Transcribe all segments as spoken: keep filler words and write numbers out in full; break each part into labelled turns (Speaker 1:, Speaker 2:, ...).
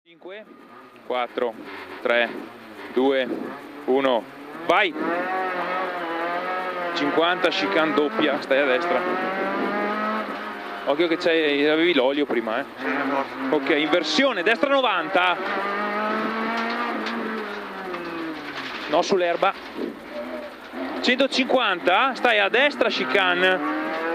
Speaker 1: cinque, quattro, tre, due, uno, vai! cinquanta, chicane doppia, stai a destra. Occhio che c'hai, avevi l'olio prima, eh. Ok, inversione, destra novanta. No, sull'erba. centocinquanta, stai a destra, chicane.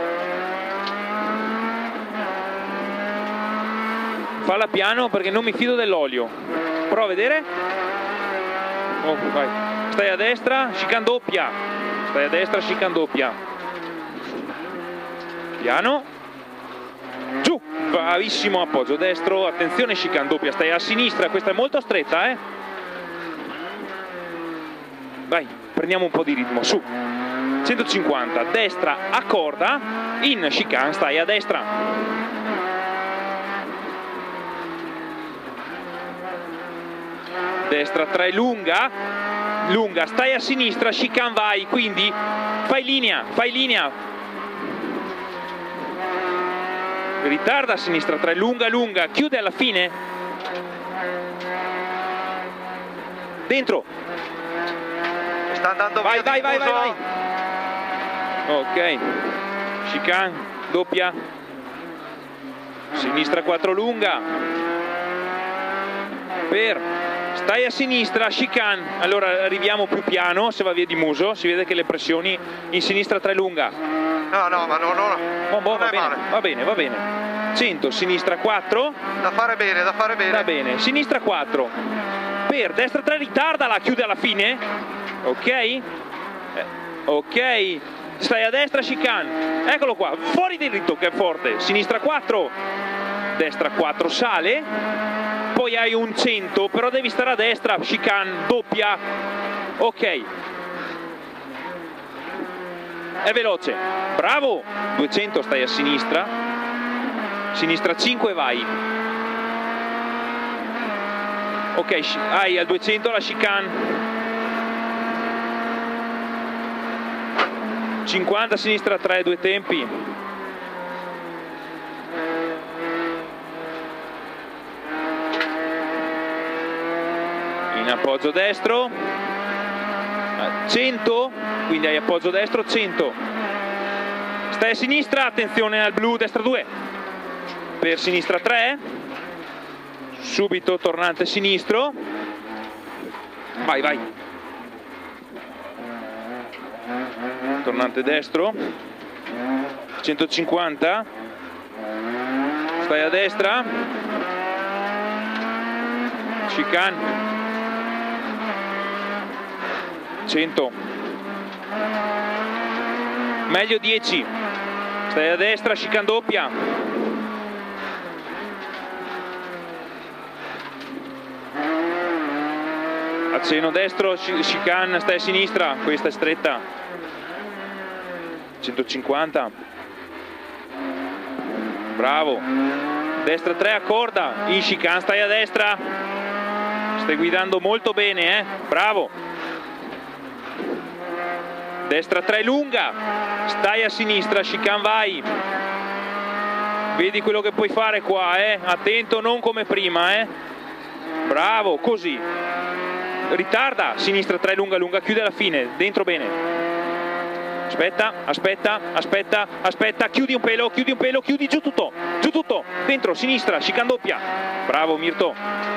Speaker 1: Falla piano perché non mi fido dell'olio. Prova a vedere. Oh, vai. Stai a destra, chicane doppia. Stai a destra, chicane doppia. Piano. Giù. Bravissimo, appoggio destro. Attenzione, chicane doppia. Stai a sinistra, questa è molto stretta, eh. Vai, prendiamo un po' di ritmo. Su. centocinquanta, destra a corda. In chicane, stai a destra. Destra tre lunga, lunga, stai a sinistra, chicane vai, quindi fai linea, fai linea. Ritarda a sinistra tre, lunga, lunga, chiude alla fine. Dentro.
Speaker 2: Sta andando
Speaker 1: vai,
Speaker 2: via
Speaker 1: vai, vai, vai, vai. Ok, chicane, doppia. Sinistra quattro lunga. Per. Stai a sinistra, chicane, allora arriviamo più piano, se va via di muso, si vede che le pressioni in sinistra tre lunga.
Speaker 2: No, no, ma no, no, no.
Speaker 1: Oh, boh,
Speaker 2: non
Speaker 1: va,
Speaker 2: è
Speaker 1: bene,
Speaker 2: male.
Speaker 1: va bene, va bene. cento, sinistra quattro.
Speaker 2: Da fare bene, da fare bene.
Speaker 1: Va bene, sinistra quattro. Per, destra tre, ritardala, chiude alla fine. Ok? Eh, ok. Stai a destra, chicane. Eccolo qua, fuori del ritmo che è forte. Sinistra quattro. Destra quattro, sale. Poi hai un cento, però devi stare a destra, chicane, doppia, ok. È veloce, bravo, duecento stai a sinistra, sinistra cinque vai. Ok, hai al duecento la chicane. cinquanta, sinistra tre, due tempi. In appoggio destro, cento, quindi hai appoggio destro, cento. Stai a sinistra, attenzione al blu, destra due. Per sinistra tre, subito tornante sinistro. Vai, vai. Tornante destro, centocinquanta. Stai a destra. Chicane. cento, meglio dieci, stai a destra, chicane doppia, accenno destro, chicane, stai a sinistra, questa è stretta, centocinquanta, bravo, destra tre a corda, in chicane stai a destra, stai guidando molto bene, eh? Bravo. Destra tre lunga, stai a sinistra, chicane vai. Vedi quello che puoi fare qua, eh? Attento, non come prima, eh? Bravo, così. Ritarda, sinistra tre lunga, lunga, chiude alla fine, dentro bene. Aspetta, aspetta, aspetta, aspetta, chiudi un pelo, chiudi un pelo, chiudi giù tutto, giù tutto, dentro, sinistra, chicane doppia. Bravo Mirto.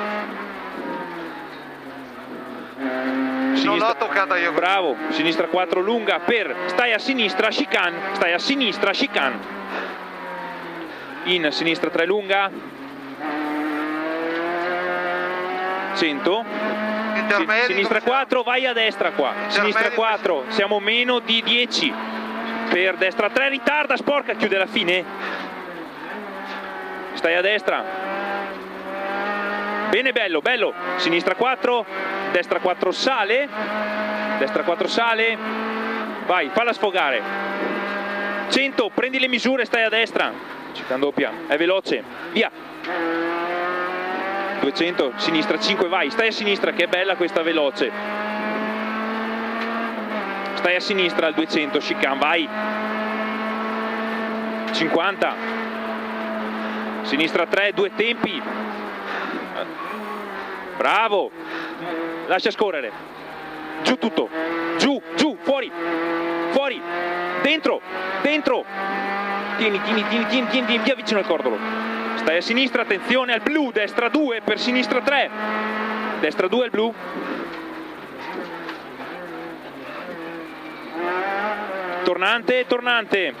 Speaker 2: Non l'ho toccata io.
Speaker 1: Bravo, sinistra quattro lunga, per, stai a sinistra, chicane, stai a sinistra, chicane. In sinistra tre lunga. cento.
Speaker 2: Intermedi,
Speaker 1: Sinistra quattro, vai a destra qua. Sinistra quattro, siamo meno di dieci. Per destra tre, ritarda, sporca, chiude alla fine. Stai a destra. Bene, bello, bello. Sinistra quattro, destra quattro sale, destra quattro sale, vai, falla sfogare. cento, prendi le misure, stai a destra. Chicane doppia, è veloce, via. duecento, sinistra cinque, vai, stai a sinistra che è bella questa veloce. Stai a sinistra al duecento, chicane, vai. cinquanta. Sinistra tre, due tempi. Bravo, lascia scorrere, giù tutto, giù, giù, fuori, fuori, dentro, dentro, tieni, tieni, tieni, tieni, tieni, tieni, via vicino al cordolo, stai a sinistra, attenzione al blu, destra due per sinistra tre, destra due al blu, tornante, tornante,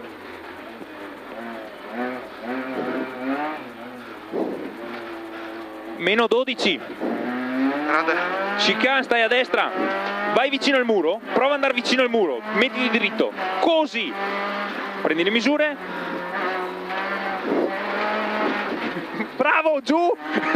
Speaker 1: meno dodici,
Speaker 2: grande,
Speaker 1: chicane, stai a destra, vai vicino al muro, prova ad andare vicino al muro, mettiti dritto, così, prendi le misure, bravo, giù,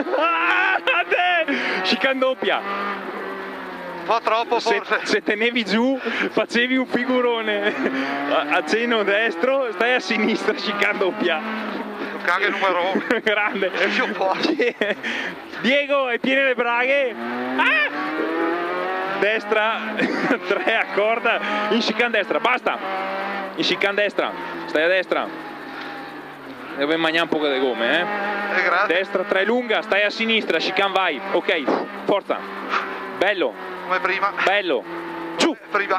Speaker 1: chicane doppia,
Speaker 2: un po' troppo
Speaker 1: se,
Speaker 2: forse.
Speaker 1: se tenevi giù facevi un figurone, a, a ceno destro, stai a sinistra, chicane doppia.
Speaker 2: Caga il numero
Speaker 1: Grande.
Speaker 2: Io posso.
Speaker 1: Diego, hai piene le braghe. Ah! Destra, tre a corda, in chicane destra, basta. In chicane destra, stai a destra. Deve mangiare un po' di gomme, eh.
Speaker 2: Eh, grazie.
Speaker 1: Destra, tre lunga, stai a sinistra, chicane vai. Ok, forza. Bello.
Speaker 2: Come prima.
Speaker 1: Bello. Giù.
Speaker 2: Prima.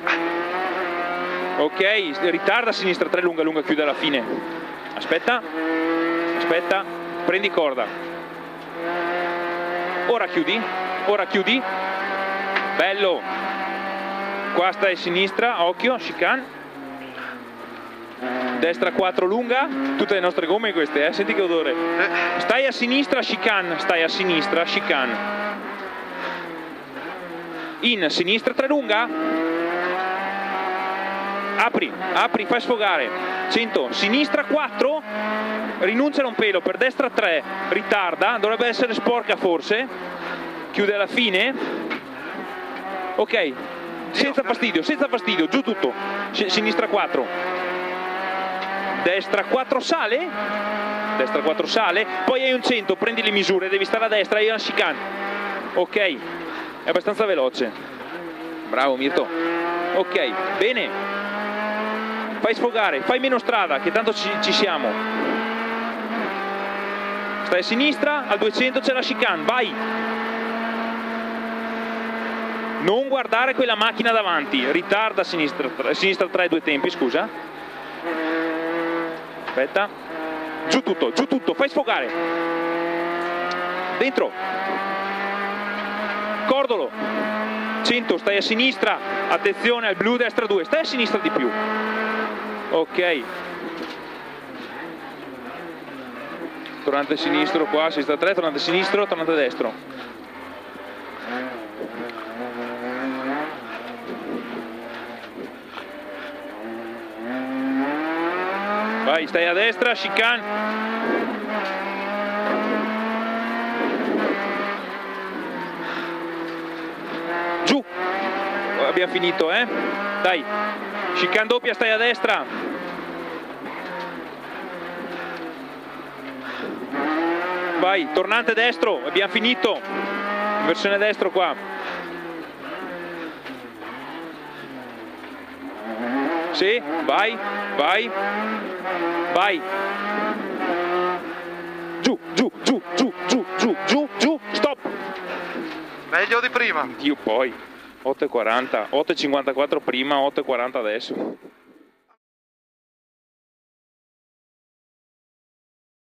Speaker 1: Ok, ritarda a sinistra, tre lunga, lunga, chiude alla fine. Aspetta, aspetta, prendi corda. Ora chiudi, ora chiudi. Bello. Qua stai a sinistra, occhio, chicane. Destra quattro lunga, tutte le nostre gomme queste, eh? Senti che odore. Stai a sinistra, chicane, stai a sinistra, chicane. In sinistra tre lunga. Apri, apri, fai sfogare. cento, sinistra quattro, rinuncia un pelo, per destra tre, ritarda, dovrebbe essere sporca forse, chiude alla fine, ok, senza fastidio, senza fastidio, giù tutto, sinistra quattro, destra quattro sale, destra quattro sale, poi hai un cento, prendi le misure, devi stare a destra, hai una chicane, ok, è abbastanza veloce, bravo Mirto, ok, bene. Fai sfogare, fai meno strada, che tanto ci, ci siamo. Stai a sinistra, al duecento c'è la chicane, vai! Non guardare quella macchina davanti, ritarda a sinistra, a sinistra tre, due tempi, scusa. Aspetta. Giù tutto, giù tutto, fai sfogare. Dentro. Cordolo. cento, stai a sinistra, attenzione al blu, destra due, stai a sinistra di più. Ok, tornante sinistro qua, sinistra tre, tornante sinistro, tornante destro. Vai, stai a destra, chicane. Giù, abbiamo finito, eh? Dai. Chicane doppia, stai a destra. Vai, tornante destro, abbiamo finito. Versione destro qua. Sì, vai, vai, vai. Giù, giù, giù, giù, giù, giù, giù, giù, stop.
Speaker 2: Meglio di prima.
Speaker 1: Dio poi. otto e quaranta, otto e cinquantaquattro prima, otto e quaranta adesso.